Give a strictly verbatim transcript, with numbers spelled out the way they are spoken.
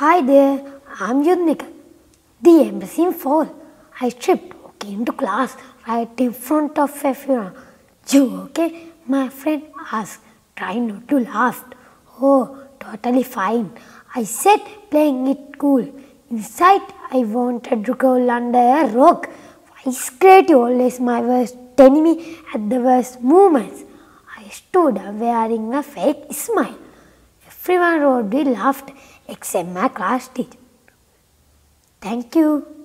Hi there, I'm Yudnika. The embarrassing fall. I tripped, okay, into class right in front of everyone. You okay? My friend asked, trying not to laugh. Oh, totally fine. I said, playing it cool. Inside, I wanted to go under a rock. I scared always my worst enemy at the worst moments. I stood up wearing a fake smile. Everyone around me laughed except my class teacher. Thank you.